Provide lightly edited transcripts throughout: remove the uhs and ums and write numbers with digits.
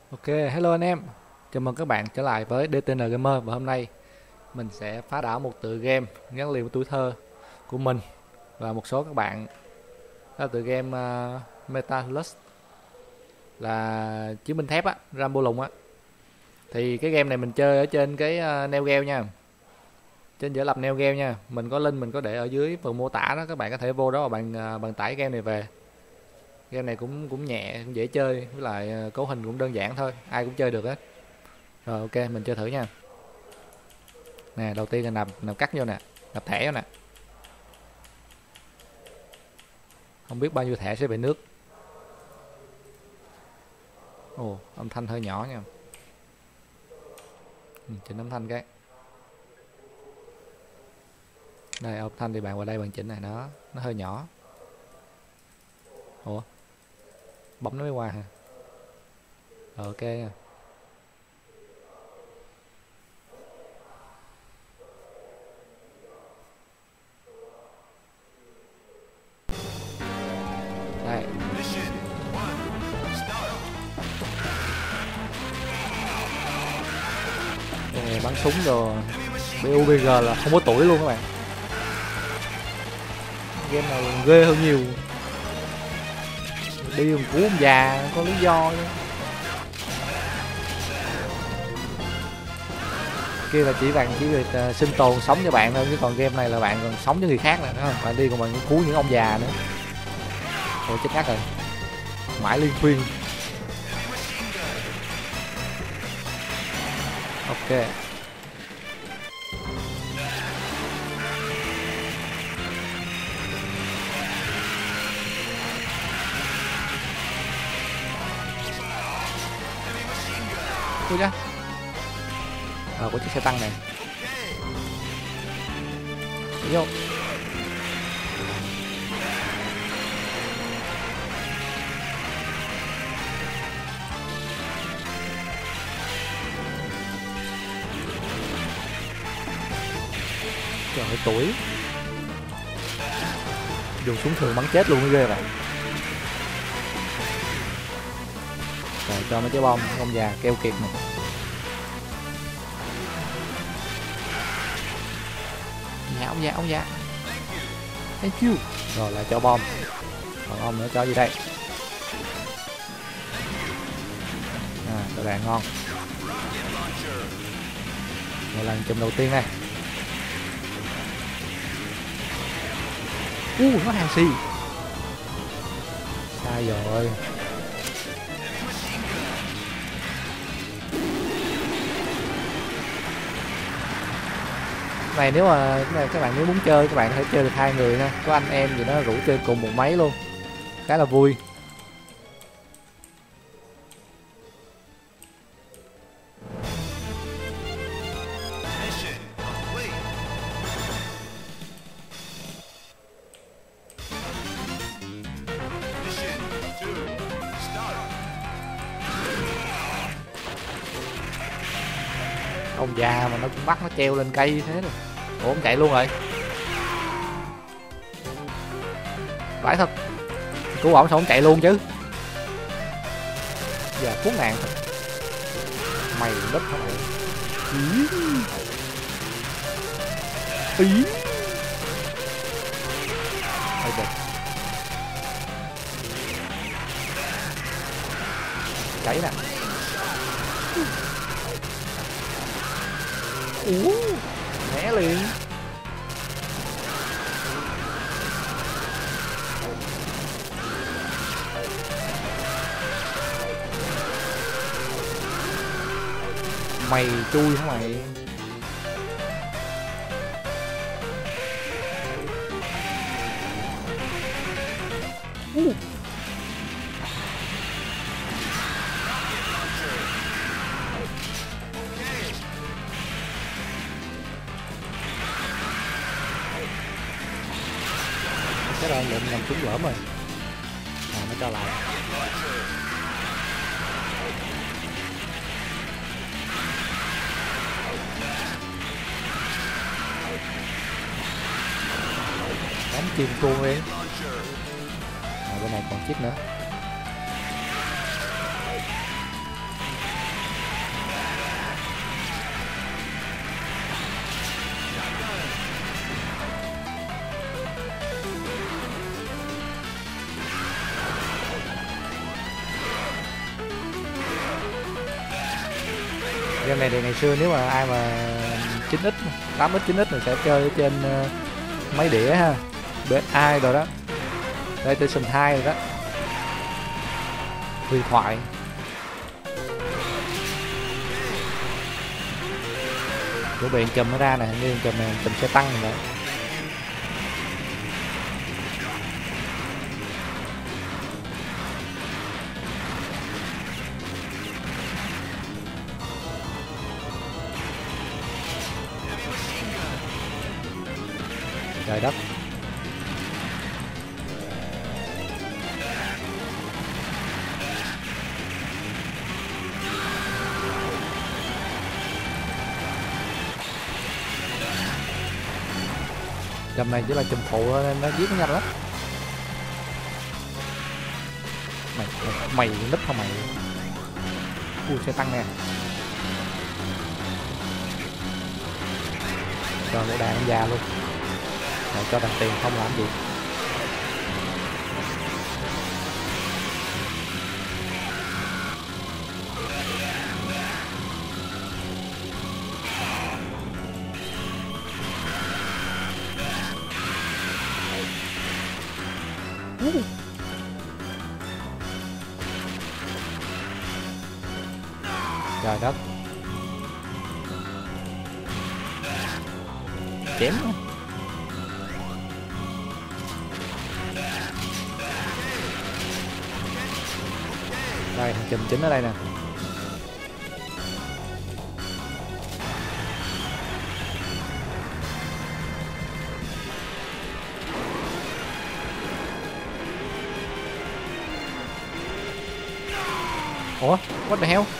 Ok, hello anh em. Chào mừng các bạn trở lại với DTN Gamer và hôm nay mình sẽ phá đảo một tựa game gắn liền với tuổi thơ của mình và một số các bạn. Đó là tựa game Metal Slug, là chiến binh thép á, Rambo lùng á. Thì cái game này mình chơi ở trên cái Neo Geo nha. Trên giả lập Neo Geo nha. Mình có link mình có để ở dưới phần mô tả đó, các bạn có thể vô đó và bạn tải game này về. Game này cũng cũng nhẹ, cũng dễ chơi, với lại cấu hình cũng đơn giản thôi, ai cũng chơi được á. Rồi ok, mình chơi thử nha. Nè, đầu tiên là nạp cắt vô nè, nạp thẻ vô nè. Không biết bao nhiêu thẻ sẽ bị nước. Ồ, âm thanh hơi nhỏ nha. Chỉnh âm thanh cái. Đây, âm thanh thì bạn vào đây bạn chỉnh này, nó hơi nhỏ. Ủa, bấm nó mới qua hả? Rồi ok nha. Đây, cái này bắn súng rồi. PUBG là không có tuổi luôn các bạn. Game này ghê hơn nhiều. Đi một cú ông già có lý do chứ. Kia là chỉ việc sinh tồn sống cho bạn thôi, chứ còn game này là bạn còn sống cho người khác nữa, đúng không? Bạn đi còn bạn cứu những ông già nữa. Ôi chết ngắt rồi. Mãi liên khuyên. Ok. Ui da. Có chiếc xe tăng này. Đi vô. Trời ơi, tuổi dùng súng thường bắn chết luôn mới ghê vậy. Rồi cho mấy trái bom ông già keo kiệt này. Dạ ông già thank you. Rồi lại cho bom, còn ông nữa cho gì đây? Đồ đạn ngon. Đây là chùm đầu tiên này. Nó hàng xì. Sai rồi. Này nếu mà các bạn nếu muốn chơi, các bạn có thể chơi được 2 người nha, có anh em gì đó rủ chơi cùng một máy luôn, khá là vui. Ông già mà nó cũng bắt nó treo lên cây như thế rồi. Ủa ông chạy luôn rồi. Phải thật. Cứu ổng sao ông chạy luôn chứ. Giờ khốn nạn thật. Mày đất hả mày. Ý. Ôi trời. Cháy nè. Né liền. Mày chui hả mày. Cái đó lượm làm trúng lỡm rồi. Nó cho lại. Đánh chim cuồng đi. Bên này còn chiếc nữa. Game này thì ngày xưa nếu mà ai mà 9x 8x 9x thì sẽ chơi ở trên máy đĩa ha, BSI rồi đó. Đây PlayStation 2 rồi đó, huyền thoại. Chuẩn bị chùm nó ra nè, như chùm này chùm xe tăng rồi. Trời đất. Chùm này chỉ là chùm phụ nên nó giết nó nhanh lắm. Mày nít hả mày? Xe tăng nè. Cho bộ đàn già luôn. Rồi cho đàn tiền không làm gì. Trời đất. Chém không? Đây thằng chùm chính ở đây nè. Ủa, what the hell?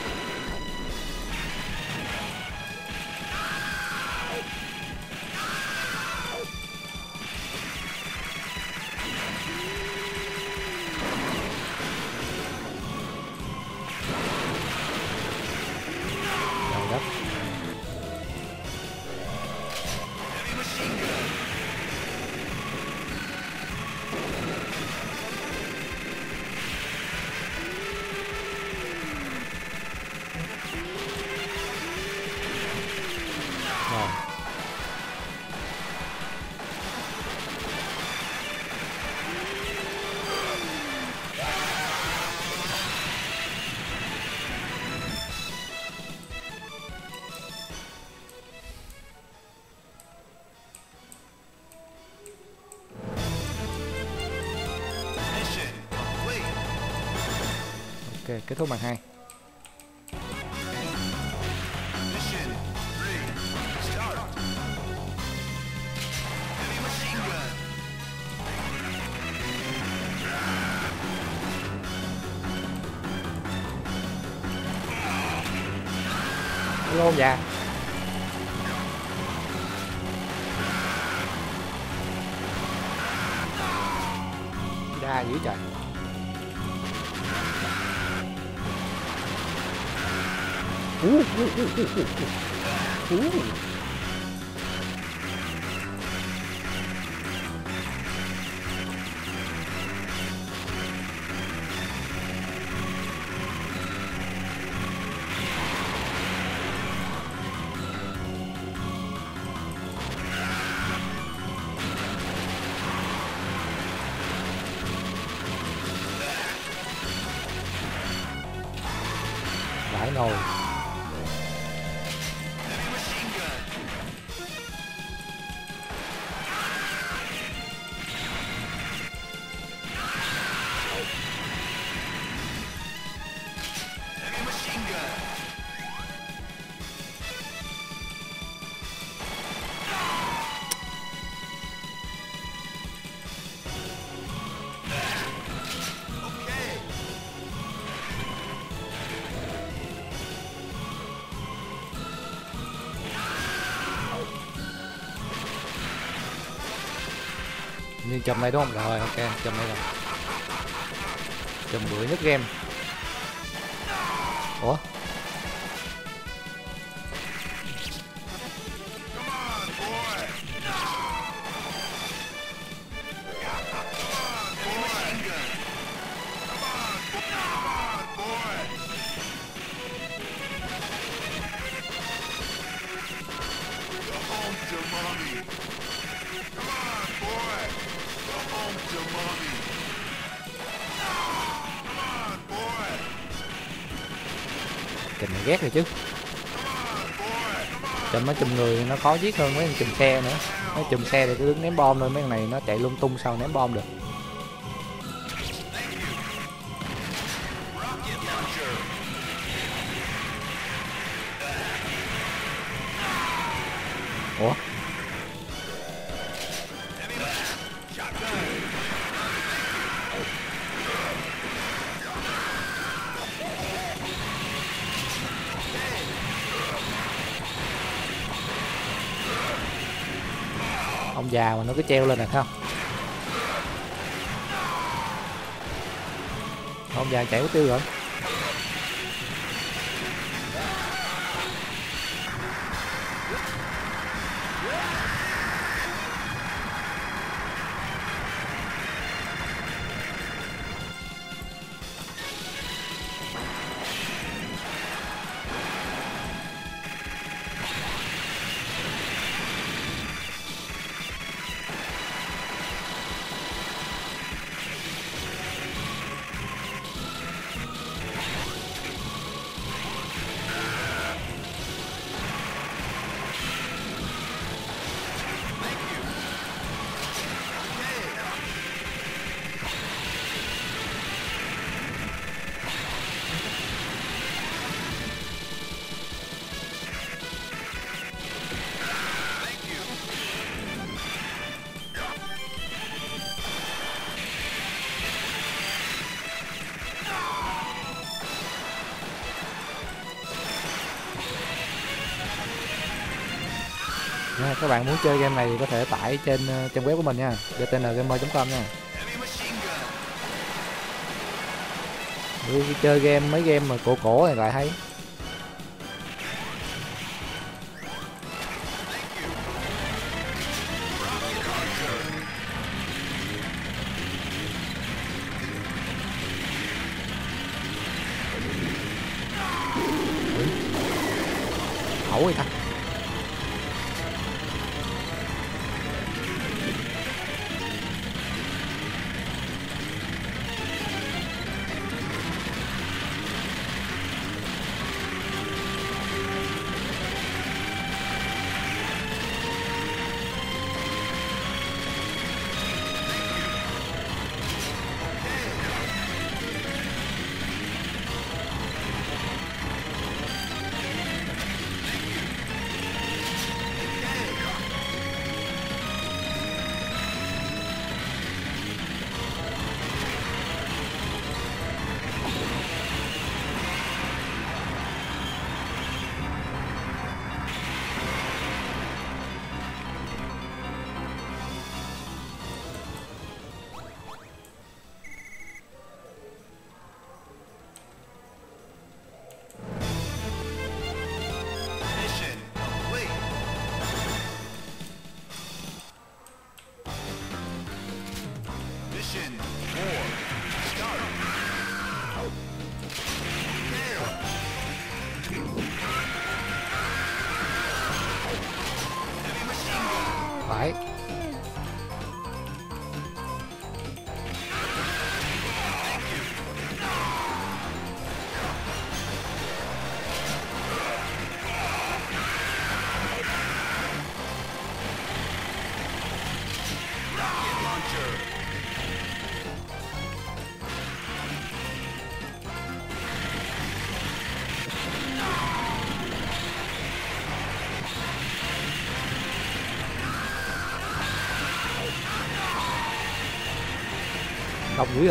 Ok, kết thúc màn 2. Lô già. Đa dữ trời. Vãi nồi. Như chùm này đúng không? Rồi ok, chùm này rồi. Chùm bữa nhất game. Ủa? Chùm này ghét rồi chứ. Chùm nó chùm người nó khó giết hơn mấy thằng chùm xe nữa. Mấy chùm xe thì cứ đứng ném bom thôi, mấy thằng này nó chạy lung tung sao ném bom được. Ủa? Ông già mà nó cứ treo lên này thấy không? Ông già chạy mất tiêu rồi. Nha, các bạn muốn chơi game này có thể tải trên trang web của mình nha, dtngamer.com nha. Chơi game mấy game mà cổ cổ này lại hay. Ẩu vậy ta. Phải. Đông dữ vậy.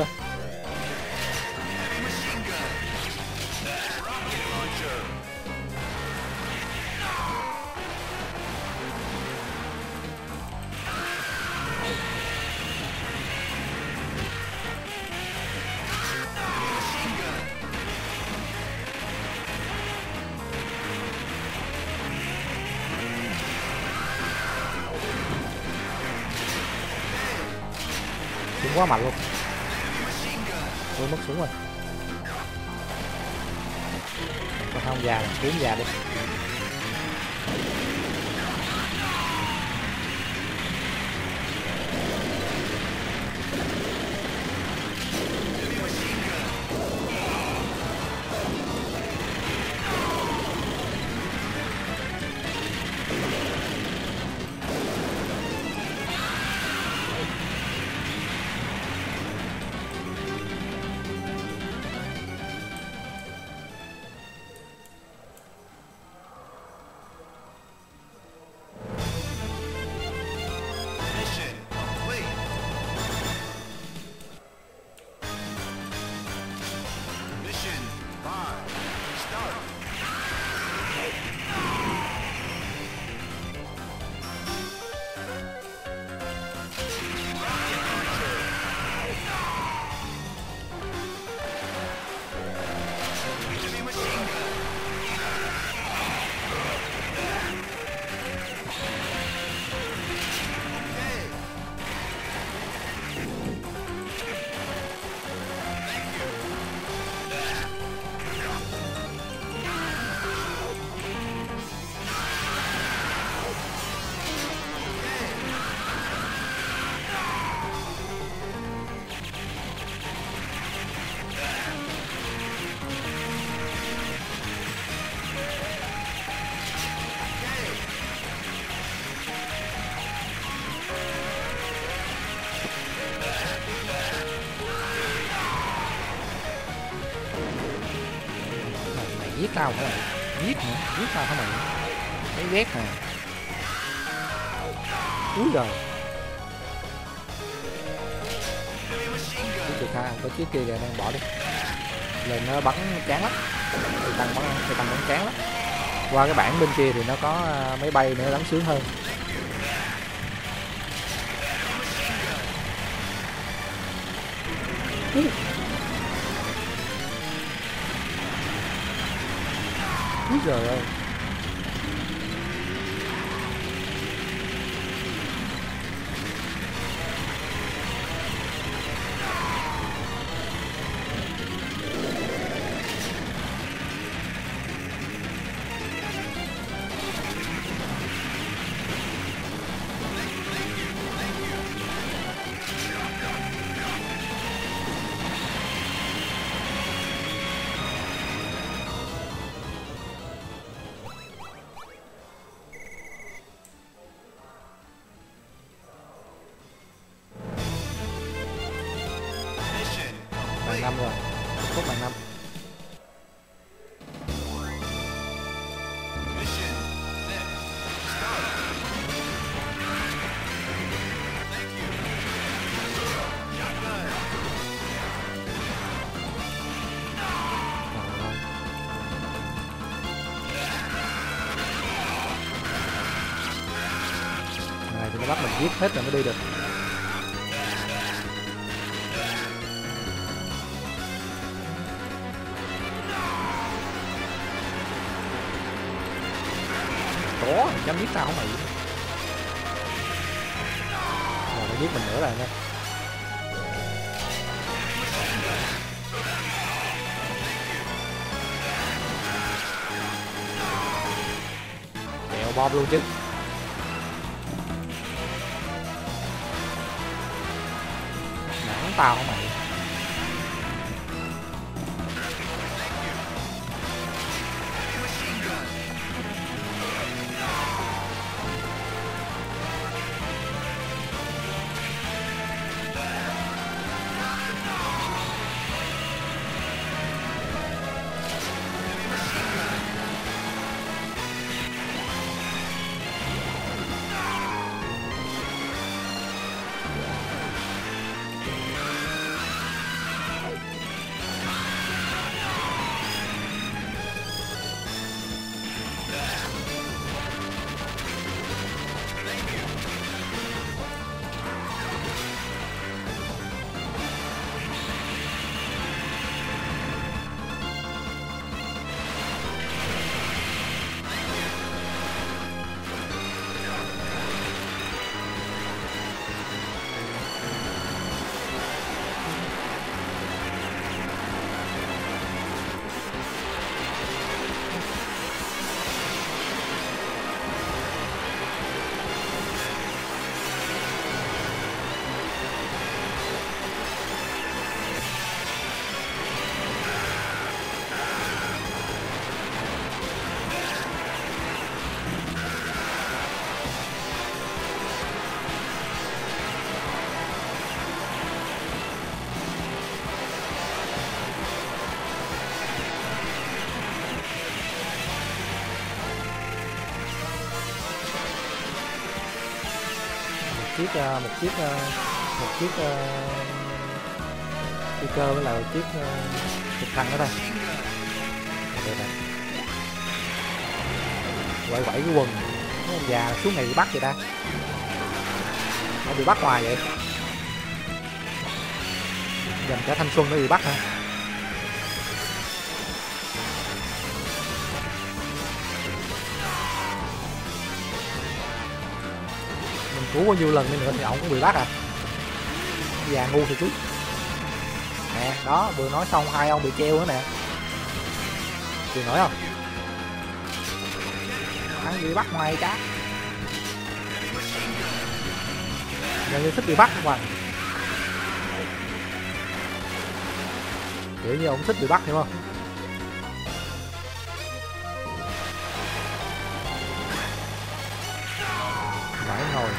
Cũng quá mạnh luôn. Tôi mất súng rồi. Còn không già, cuốn già đi. giết tao hả mày? Giết tao hả mày? Thấy ghét nè. Úi giời. Được ha, có chiếc kia kìa, đang bỏ đi. Lên nó bắn chán lắm. Thì tăng bắn chán lắm. Qua cái bản bên kia thì nó có máy bay nữa đánh sướng hơn. Úi giời ơi. Bạn 5 rồi. Phút bạn 5. Này thì nó bắt mình giết hết rồi mới đi được. Có, dám giết tao không mày? Rồi nó giết mình nữa rồi nha. Kẹo bom luôn chứ. Nản tao không mày? Một chiếc phi cơ với là một chiếc trực thăng đó đây. Đây này. Quậy cái quần cái ông già xuống này bị bắt vậy ta? Nó bị bắt hoài vậy? Dành cả thanh xuân nó bị bắt hả? Cứu bao nhiêu lần đi nữa thì ổng cũng bị bắt à? Già ngu thì chút. Nè, đó, vừa nói xong hai ông bị treo nữa nè. Chịu nổi không? Hắn bị bắt ngoài cá. Nhân như thích bị bắt không à? Kiểu như ông thích bị bắt hiểu không? Phải ngồi.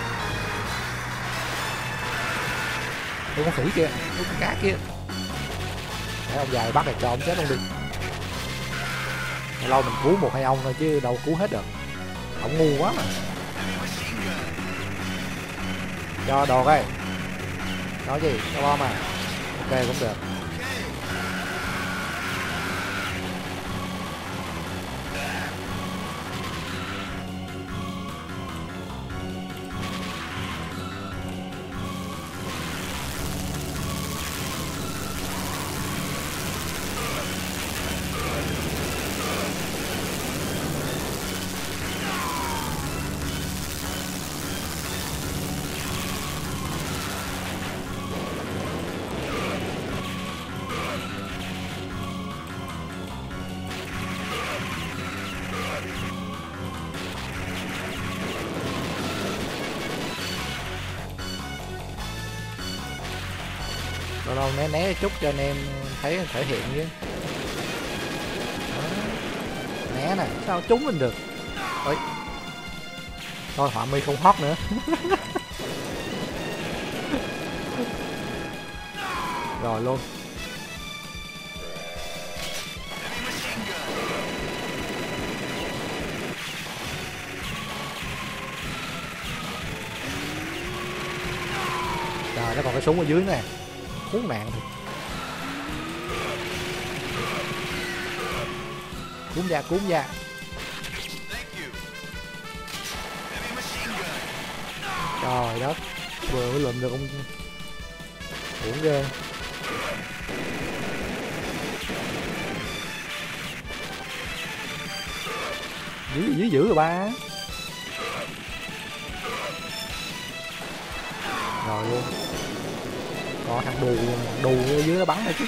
Ôi con khỉ kia, ôi con cá kia. Để ông dài bắt này cho ông chết luôn đi. lâu mình cứu một hai ông thôi chứ đâu cứu hết được, ổng ngu quá mà. Cho đồ cái nói gì cho bom à, ok cũng được. Lâu lâu né né chút cho anh em thấy thể hiện chứ. Đó. Né nè, sao trúng mình được. Ôi. Thôi họa mi không hót nữa. Rồi luôn. Trời, nó còn cái súng ở dưới nè, khốn nạn thật. Cuốn ra. Trời đất, vừa mới lượm được ông uổng ghê. Dữ rồi ba. Rồi luôn. Có thằng đù ở dưới nó bắn này chứ.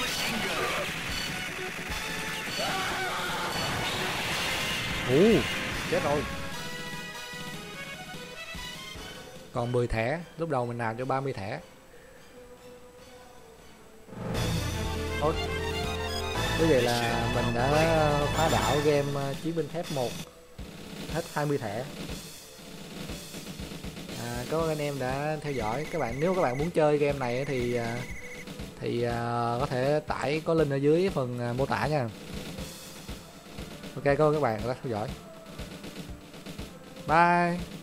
Chết rồi. Còn 10 thẻ, lúc đầu mình làm cho 30 thẻ. Thôi. Như vậy là mình đã phá đảo game Chiến binh thép 1 hết 20 thẻ. Cảm ơn anh em đã theo dõi. Nếu các bạn muốn chơi game này thì có thể tải, có link ở dưới phần mô tả nha. Ok, cảm ơn các bạn đã theo dõi. Bye.